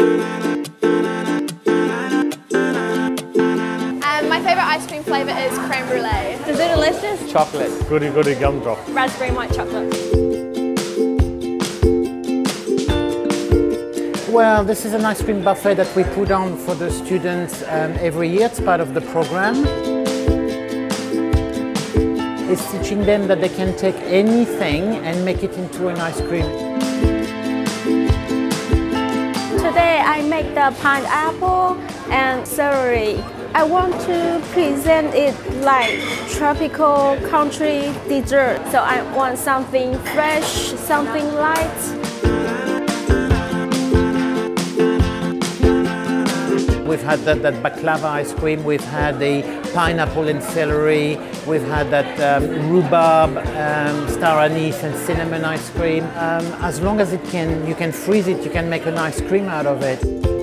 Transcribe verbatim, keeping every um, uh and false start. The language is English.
And my favourite ice cream flavour is creme brulee. Is it delicious? Chocolate. Goody goody gumdrop. Raspberry and white chocolate. Well, this is an ice cream buffet that we put on for the students um, every year. It's part of the program. It's teaching them that they can take anything and make it into an ice cream. Today I make the pineapple and celery. I want to present it like tropical country dessert. So I want something fresh, something light. We've had that, that baklava ice cream, we've had the pineapple and celery, we've had that um, rhubarb, um, star anise and cinnamon ice cream. Um, as long as it can, you can freeze it, you can make an ice cream out of it.